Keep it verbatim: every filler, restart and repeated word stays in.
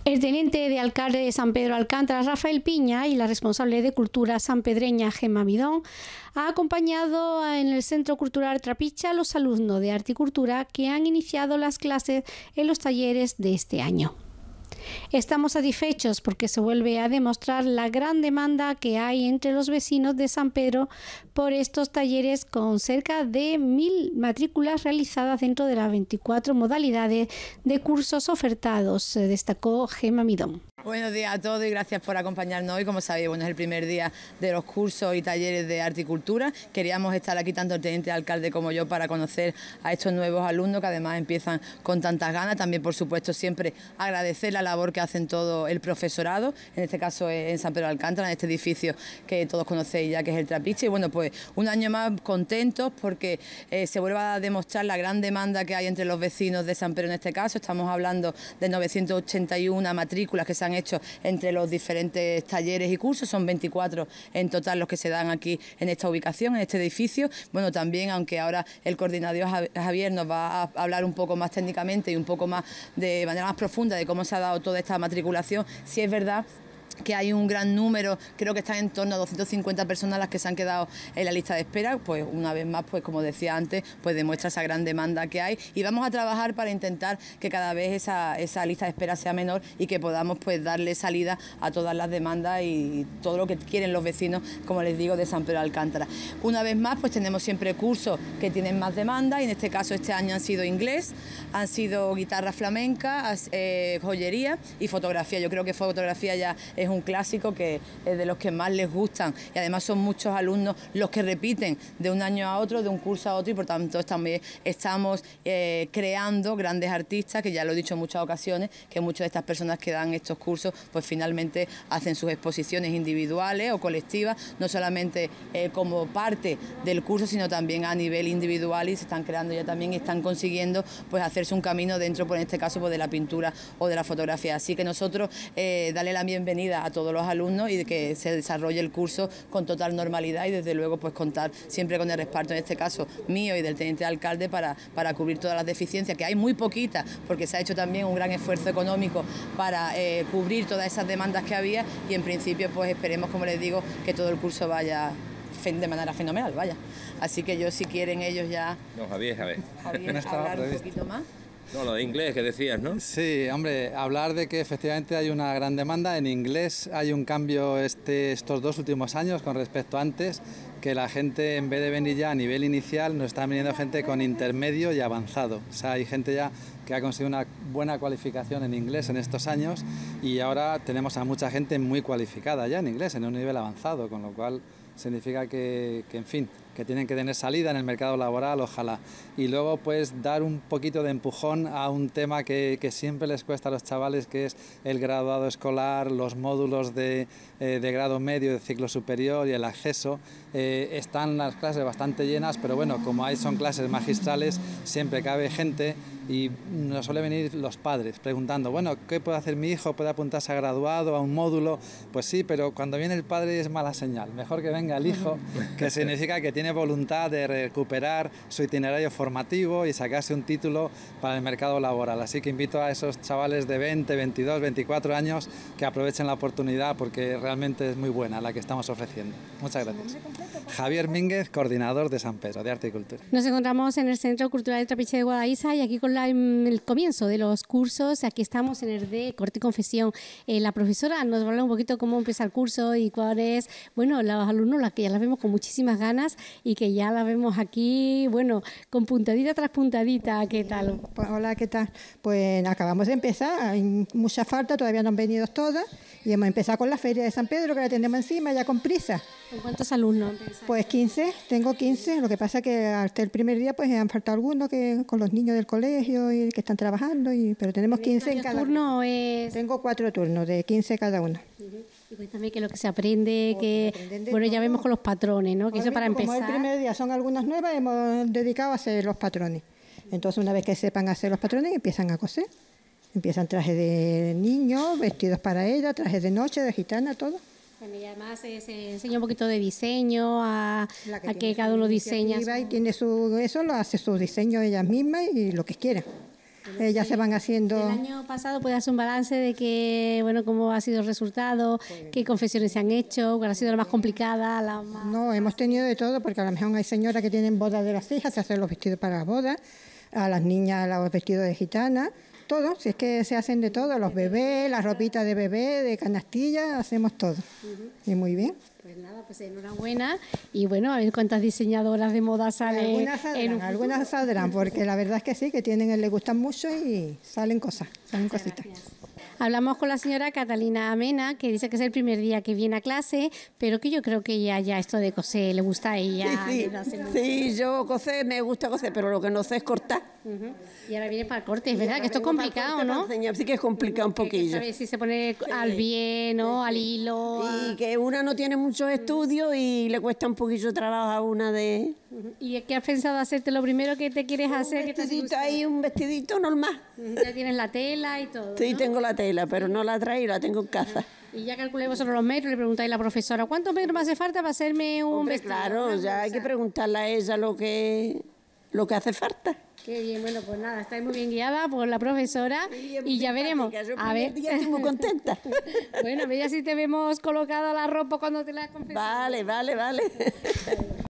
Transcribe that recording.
El teniente de alcalde de San Pedro Alcántara, Rafael Piña, y la responsable de Cultura sanpedreña, Gemma Midón, ha acompañado en el Centro Cultural Trapiche a los alumnos de Arte y Cultura que han iniciado las clases en los talleres de este año. Estamos satisfechos porque se vuelve a demostrar la gran demanda que hay entre los vecinos de San Pedro por estos talleres, con cerca de mil matrículas realizadas dentro de las veinticuatro modalidades de cursos ofertados, destacó Gemma Midón. Buenos días a todos y gracias por acompañarnos hoy. Como sabéis, bueno, es el primer día de los cursos y talleres de arte y cultura. Queríamos estar aquí tanto el teniente alcalde como yo para conocer a estos nuevos alumnos que además empiezan con tantas ganas. También, por supuesto, siempre agradecer la labor que hacen todo el profesorado, en este caso en San Pedro Alcántara, en este edificio que todos conocéis ya, que es el Trapiche. Y bueno, pues un año más contentos porque eh, se vuelve a demostrar la gran demanda que hay entre los vecinos de San Pedro en este caso. Estamos hablando de novecientas ochenta y una matrículas que se han hecho entre los diferentes talleres y cursos, son veinticuatro en total los que se dan aquí en esta ubicación, en este edificio. Bueno, también, aunque ahora el coordinador Javier nos va a hablar un poco más técnicamente y un poco más de manera más profunda de cómo se ha dado toda esta matriculación, sí es verdad que hay un gran número, creo que están en torno a doscientas cincuenta personas las que se han quedado en la lista de espera. Pues una vez más, pues como decía antes, pues demuestra esa gran demanda que hay y vamos a trabajar para intentar que cada vez esa, esa lista de espera sea menor y que podamos pues darle salida a todas las demandas y todo lo que quieren los vecinos, como les digo, de San Pedro Alcántara. Una vez más, pues tenemos siempre cursos que tienen más demanda y en este caso este año han sido inglés, han sido guitarra flamenca, eh, joyería y fotografía. Yo creo que fotografía ya es un clásico que es de los que más les gustan y además son muchos alumnos los que repiten de un año a otro, de un curso a otro y por tanto también estamos eh, creando grandes artistas, que ya lo he dicho en muchas ocasiones, que muchas de estas personas que dan estos cursos pues finalmente hacen sus exposiciones individuales o colectivas, no solamente eh, como parte del curso sino también a nivel individual y se están creando ya también y están consiguiendo pues hacerse un camino dentro, por este caso pues de la pintura o de la fotografía. Así que nosotros eh, darle la bienvenida a todos los alumnos y de que se desarrolle el curso con total normalidad y desde luego pues contar siempre con el respaldo, en este caso mío y del teniente alcalde, para, para cubrir todas las deficiencias, que hay muy poquitas porque se ha hecho también un gran esfuerzo económico para eh, cubrir todas esas demandas que había y en principio pues esperemos, como les digo, que todo el curso vaya de manera fenomenal, vaya. Así que yo, si quieren ellos ya... No, Javier, a ver. Javier, hablar un poquito más. No, lo de inglés que decías, ¿no? Sí, hombre, hablar de que efectivamente hay una gran demanda. En inglés hay un cambio este, estos dos últimos años con respecto a antes, que la gente, en vez de venir ya a nivel inicial, nos está viniendo gente con intermedio y avanzado. O sea, hay gente ya que ha conseguido una buena cualificación en inglés en estos años y ahora tenemos a mucha gente muy cualificada ya en inglés, en un nivel avanzado, con lo cual significa que, que en fin, que tienen que tener salida en el mercado laboral, ojalá. Y luego pues dar un poquito de empujón a un tema que, que siempre les cuesta a los chavales, que es el graduado escolar, los módulos de, eh, de grado medio, de ciclo superior y el acceso. Eh, están las clases bastante llenas, pero bueno, como hay, son clases magistrales, siempre cabe gente y nos suele venir los padres preguntando, bueno, ¿qué puede hacer mi hijo? ¿Puede apuntarse a graduado, a un módulo? Pues sí, pero cuando viene el padre es mala señal. Mejor que venga el hijo, que significa que tiene voluntad de recuperar su itinerario formativo y sacarse un título para el mercado laboral. Así que invito a esos chavales de veinte, veintidós, veinticuatro años que aprovechen la oportunidad porque realmente es muy buena la que estamos ofreciendo. Muchas gracias. Javier Mínguez, coordinador de San Pedro, de Arte y Cultura. Nos encontramos en el Centro Cultural de Trapiche de Guadalajara y aquí con la, el comienzo de los cursos. Aquí estamos en el de Corte y Confesión. Eh, la profesora nos va a hablar un poquito cómo empieza el curso y cuál es, bueno, los alumnos, las que ya las vemos con muchísimas ganas y que ya las vemos aquí, bueno, con puntadita tras puntadita. ¿Qué tal? Pues, hola, ¿qué tal? Pues acabamos de empezar, hay mucha falta, todavía no han venido todas y hemos empezado con la Feria de San Pedro, que la tenemos encima ya con prisa. ¿Con cuántos alumnos empiezan? Pues quince, tengo quince, lo que pasa es que hasta el primer día pues han faltado algunos que con los niños del colegio y que están trabajando, y pero tenemos quince en cada turno. Es... Tengo cuatro turnos de quince cada uno. Uh-huh. Y cuéntame qué es lo que se aprende, oh, que bueno, ya todo. Vemos con los patrones, ¿no? Que eso para empezar. Como el primer día son algunas nuevas, hemos dedicado a hacer los patrones. Entonces, una vez que sepan hacer los patrones, empiezan a coser. Empiezan trajes de niños, vestidos para ella, trajes de noche, de gitana, todo. Bueno, y además se, se enseña un poquito de diseño, a que, a que cada uno diseña. Y tiene su, eso lo hace su diseño ellas mismas y lo que quieran. Eh, ya se van haciendo... El año pasado puede hacer un balance de que, bueno, cómo ha sido el resultado, qué confesiones se han hecho, cuál ha sido la más complicada, la más... No, hemos tenido de todo, porque a lo mejor hay señoras que tienen bodas de las hijas, se hacen los vestidos para las bodas, a las niñas los vestidos de gitana, todo, si es que se hacen de todo, los bebés, las ropitas de bebé, de canastilla, hacemos todo. Uh-huh. Y muy bien. Pues nada, pues enhorabuena y bueno, a ver cuántas diseñadoras de moda salen. Algunas saldrán, en algunas saldrán, porque la verdad es que sí, que tienen, les gustan mucho y salen cosas, salen Muchas cositas. Gracias. Hablamos con la señora Catalina Amena, que dice que es el primer día que viene a clase, pero que yo creo que ella ya esto de coser le gusta a ella. Sí, sí, sí, yo coser, me gusta coser, pero lo que no sé es cortar. Uh-huh. Y ahora viene para el corte, es verdad que esto es complicado, ¿no? Enseñar, sí que es complicado un poquillo. Sabes si se pone sí. al bien, ¿no? Sí. Al hilo. Y a... que una no tiene muchos estudios y le cuesta un poquillo de trabajo a una de... Uh-huh. ¿Y qué has pensado hacerte? Lo primero que te quieres un hacer. Un vestidito ahí, un vestidito normal. Uh-huh. Ya tienes la tela y todo. Sí, ¿no? tengo la tela, pero no la traigo, la tengo en casa. Y ya calculé vosotros los metros, le preguntáis a la profesora, ¿cuántos metros me hace falta para hacerme un Hombre, vestido? claro, ya hay que preguntarle a ella lo que, lo que hace falta. Qué bien, bueno, pues nada, estáis muy bien guiada por la profesora sí, y ya veremos. Yo a ver, día estoy muy contenta. Bueno, a ver ya si te vemos colocada la ropa cuando te la confesamos. Vale, vale, vale.